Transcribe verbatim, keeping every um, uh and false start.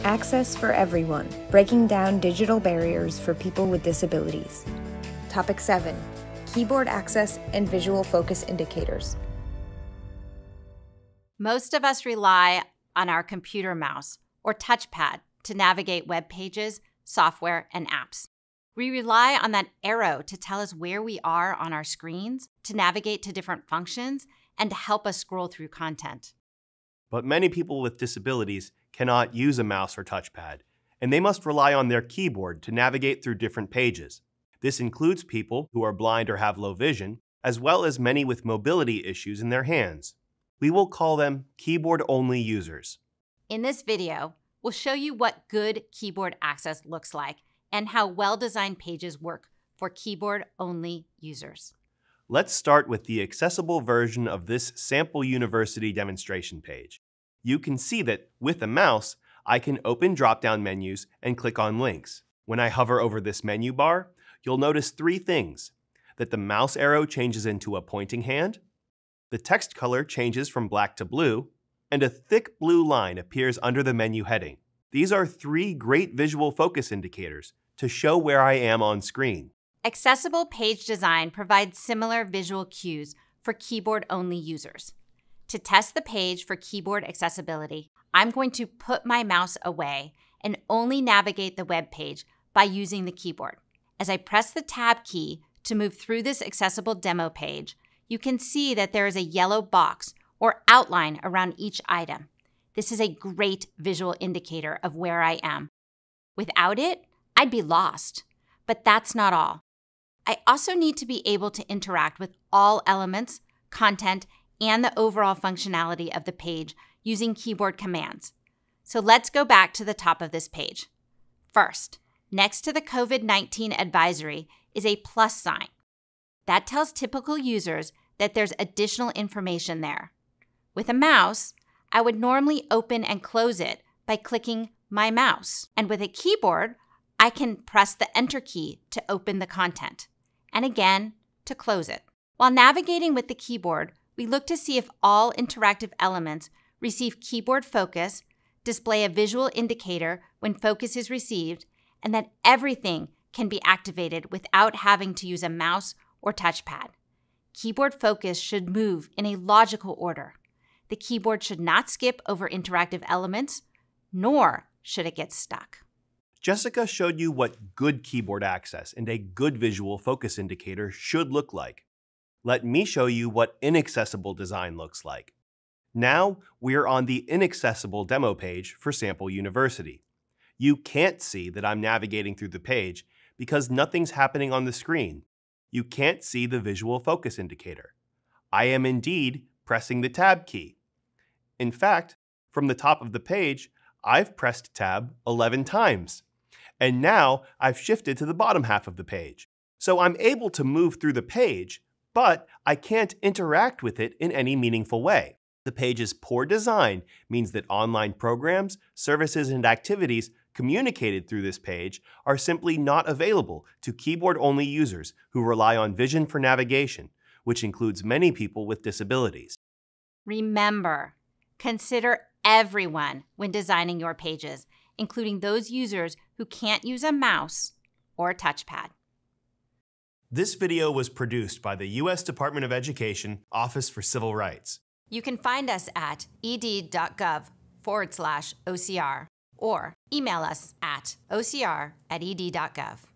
Access for everyone, breaking down digital barriers for people with disabilities. Topic seven, keyboard access and visual focus indicators. Most of us rely on our computer mouse or touchpad to navigate web pages, software, and apps. We rely on that arrow to tell us where we are on our screens, to navigate to different functions, and to help us scroll through content. But many people with disabilities cannot use a mouse or touchpad, and they must rely on their keyboard to navigate through different pages. This includes people who are blind or have low vision, as well as many with mobility issues in their hands. We will call them keyboard-only users. In this video, we'll show you what good keyboard access looks like and how well-designed pages work for keyboard-only users. Let's start with the accessible version of this Sample University demonstration page. You can see that with a mouse, I can open drop-down menus and click on links. When I hover over this menu bar, you'll notice three things: that the mouse arrow changes into a pointing hand, the text color changes from black to blue, and a thick blue line appears under the menu heading. These are three great visual focus indicators to show where I am on screen. Accessible page design provides similar visual cues for keyboard-only users. To test the page for keyboard accessibility, I'm going to put my mouse away and only navigate the web page by using the keyboard. As I press the Tab key to move through this accessible demo page, you can see that there is a yellow box or outline around each item. This is a great visual indicator of where I am. Without it, I'd be lost. But that's not all. I also need to be able to interact with all elements, content, and the overall functionality of the page using keyboard commands. So let's go back to the top of this page. First, next to the COVID nineteen advisory is a plus sign. That tells typical users that there's additional information there. With a mouse, I would normally open and close it by clicking my mouse. And with a keyboard, I can press the Enter key to open the content, and again to close it. While navigating with the keyboard, we look to see if all interactive elements receive keyboard focus, display a visual indicator when focus is received, and that everything can be activated without having to use a mouse or touchpad. Keyboard focus should move in a logical order. The keyboard should not skip over interactive elements, nor should it get stuck. Jessica showed you what good keyboard access and a good visual focus indicator should look like. Let me show you what inaccessible design looks like. Now, we're on the inaccessible demo page for Sample University. You can't see that I'm navigating through the page because nothing's happening on the screen. You can't see the visual focus indicator. I am indeed pressing the Tab key. In fact, from the top of the page, I've pressed Tab eleven times. And now I've shifted to the bottom half of the page. So I'm able to move through the page, but I can't interact with it in any meaningful way. The page's poor design means that online programs, services, and activities communicated through this page are simply not available to keyboard-only users who rely on vision for navigation, which includes many people with disabilities. Remember, consider everyone when designing your pages, including those users who can't use a mouse or a touchpad. This video was produced by the U S Department of Education, Office for Civil Rights. You can find us at ed.gov forward slash OCR or email us at ocr at ed.gov.